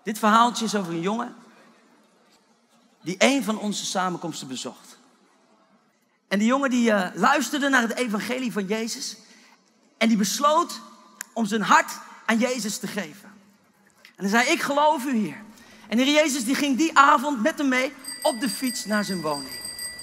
Dit verhaaltje is over een jongen die een van onze samenkomsten bezocht. En die jongen die luisterde naar het evangelie van Jezus. En die besloot om zijn hart aan Jezus te geven. En hij zei, ik geloof u, Heer. En de Heer Jezus die ging die avond met hem mee op de fiets naar zijn woning.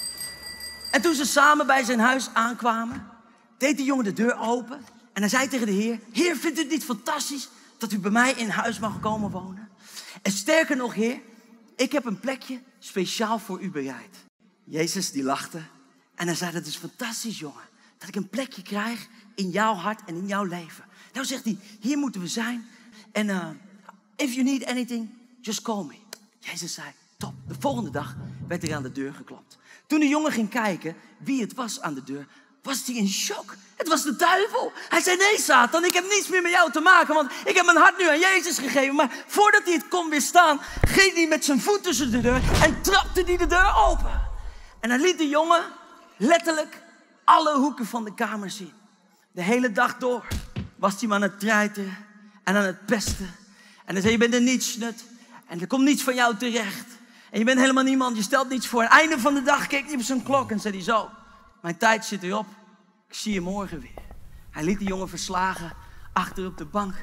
En toen ze samen bij zijn huis aankwamen, deed die jongen de deur open. En hij zei tegen de Heer, Heer, vindt u het niet fantastisch dat u bij mij in huis mag komen wonen? En sterker nog, Heer, ik heb een plekje speciaal voor u bereid. Jezus die lachte en hij zei, dat is fantastisch, jongen. Dat ik een plekje krijg in jouw hart en in jouw leven. Nou zegt hij, hier moeten we zijn. En if you need anything, just call me. Jezus zei, top. De volgende dag werd er aan de deur geklopt. Toen de jongen ging kijken wie het was aan de deur, was hij in shock. Het was de duivel. Hij zei, nee Satan, ik heb niets meer met jou te maken, want ik heb mijn hart nu aan Jezus gegeven. Maar voordat hij het kon weerstaan, ging hij met zijn voet tussen de deur en trapte hij de deur open. En hij liet de jongen letterlijk alle hoeken van de kamer zien. De hele dag door was hij maar aan het treiteren en aan het pesten. En hij zei, je bent een nietsnut en er komt niets van jou terecht. En je bent helemaal niemand, je stelt niets voor. Aan het einde van de dag keek hij op zijn klok en zei hij zo, mijn tijd zit erop, ik zie je morgen weer. Hij liet die jongen verslagen achter op de bank.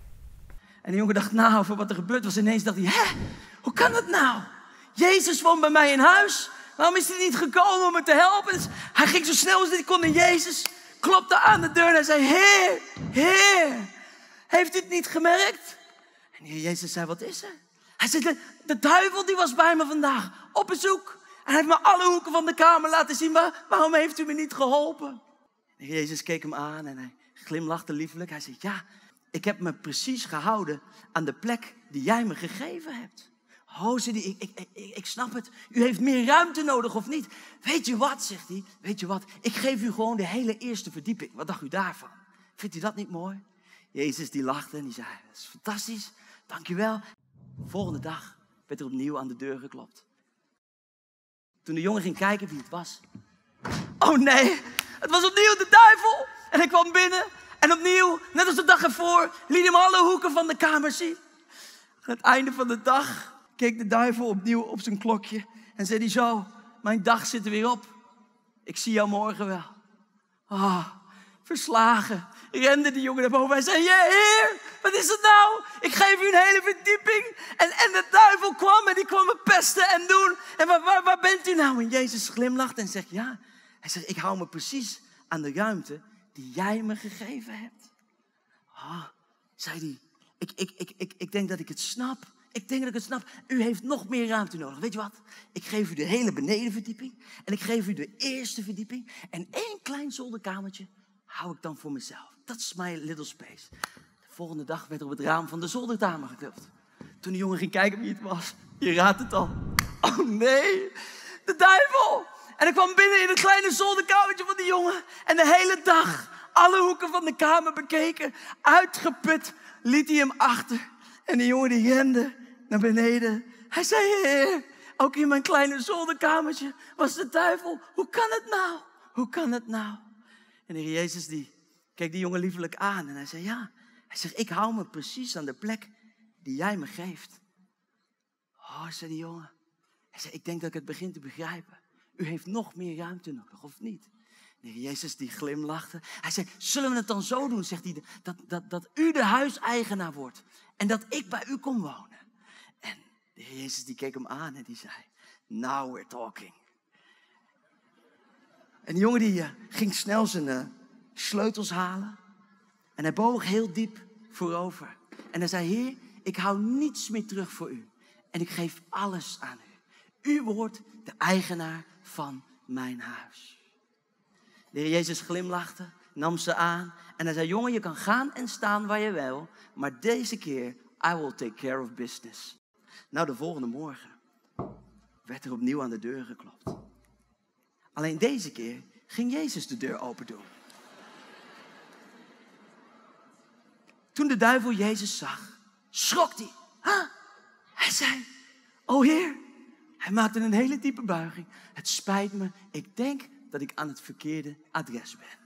En de jongen dacht na over wat er gebeurd was. Ineens dacht hij, hoe kan dat nou? Jezus woont bij mij in huis. Waarom is hij niet gekomen om me te helpen? Dus hij ging zo snel als hij kon naar Jezus, klopte aan de deur en hij zei, Heer, heeft u het niet gemerkt? En de Heer Jezus zei, wat is er? Hij zei, de duivel die was bij me vandaag op bezoek. En hij heeft me alle hoeken van de kamer laten zien. Maar waarom heeft u me niet geholpen? En Jezus keek hem aan en hij glimlachte liefelijk. Hij zei, ja, ik heb me precies gehouden aan de plek die jij me gegeven hebt. Oh, zei hij, ik snap het. U heeft meer ruimte nodig of niet? Weet je wat, zegt hij. Weet je wat, ik geef u gewoon de hele eerste verdieping. Wat dacht u daarvan? Vindt u dat niet mooi? Jezus die lachte en die zei, dat is fantastisch. Dankjewel. De volgende dag werd er opnieuw aan de deur geklopt. Toen de jongen ging kijken wie het was. Oh nee, het was opnieuw de duivel. En hij kwam binnen en opnieuw, net als de dag ervoor, liet hem alle hoeken van de kamer zien. Aan het einde van de dag keek de duivel opnieuw op zijn klokje en zei hij zo, mijn dag zit er weer op. Ik zie jou morgen wel. Verslagen rende die jongen naar boven. Hij zei, Heer, wat is het nou? Ik geef u een hele verdieping. En de duivel kwam en die kwam me pesten en doen. En waar bent u nou? En Jezus glimlacht en zegt, ja. Hij zegt, ik hou me precies aan de ruimte die jij me gegeven hebt. Zei hij, ik denk dat ik het snap. Ik denk dat ik het snap. U heeft nog meer ruimte nodig. Weet je wat? Ik geef u de hele benedenverdieping. En ik geef u de eerste verdieping. En 1 klein zolderkamertje hou ik dan voor mezelf. Dat is my little space. De volgende dag werd er op het raam van de zolderkamer geklopt. Toen de jongen ging kijken wie het was. Je raadt het al. Oh nee, de duivel. En ik kwam binnen in het kleine zolderkamertje van die jongen. En de hele dag alle hoeken van de kamer bekeken. Uitgeput liet hij hem achter. En de jongen die rende naar beneden. Hij zei, Heer, ook in mijn kleine zolderkamertje was de duivel. Hoe kan het nou? Hoe kan het nou? En de Heer Jezus die keek die jongen liefelijk aan. En hij zei, ja. Hij zegt, ik hou me precies aan de plek die jij me geeft. Zei die jongen. Hij zei, ik denk dat ik het begin te begrijpen. U heeft nog meer ruimte nodig, of niet? De Heer Jezus die glimlachte. Hij zei, zullen we het dan zo doen, zegt hij, dat u de huiseigenaar wordt. En dat ik bij u kom wonen. En de Heer Jezus die keek hem aan en die zei, now we're talking. En de jongen die ging snel zijn sleutels halen. En hij boog heel diep voorover. En hij zei, Heer, ik hou niets meer terug voor u. En ik geef alles aan u. U wordt de eigenaar van mijn huis. De Heer Jezus glimlachte, nam ze aan. En hij zei, jongen, je kan gaan en staan waar je wil. Maar deze keer, I will take care of business. Nou, de volgende morgen werd er opnieuw aan de deur geklopt. Alleen deze keer ging Jezus de deur open doen. Toen de duivel Jezus zag, schrok hij. Hij zei, o Heer. Hij maakte een hele diepe buiging. Het spijt me, ik denk dat ik aan het verkeerde adres ben.